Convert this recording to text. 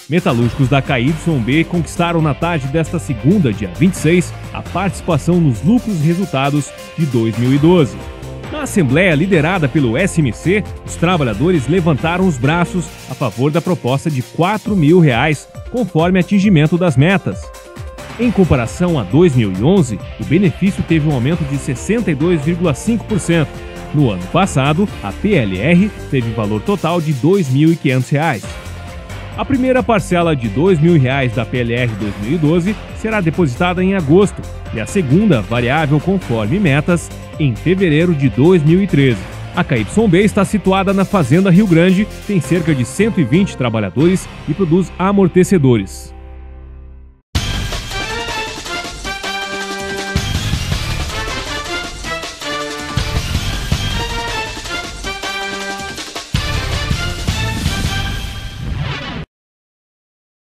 Metalúrgicos da KYB conquistaram na tarde desta segunda, dia 26, a participação nos lucros e resultados de 2012. Na assembleia liderada pelo SMC, os trabalhadores levantaram os braços a favor da proposta de R$ 4.000, conforme atingimento das metas. Em comparação a 2011, o benefício teve um aumento de 62,5%. No ano passado, a PLR teve valor total de R$ 2.500. A primeira parcela de R$ 2.000 da PLR 2012 será depositada em agosto e a segunda, variável conforme metas, em fevereiro de 2013. A KYB está situada na Fazenda Rio Grande, tem cerca de 120 trabalhadores e produz amortecedores.